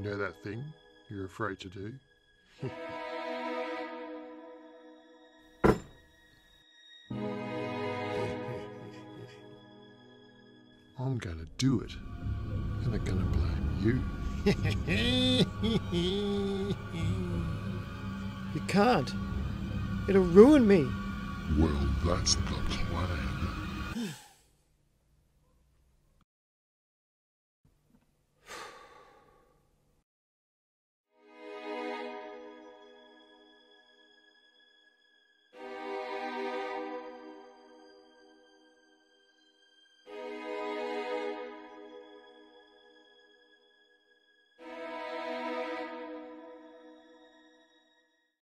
know that thing you're afraid to do? I'm gonna do it, and I'm gonna blame you. You can't. It'll ruin me. Well, that's the plan.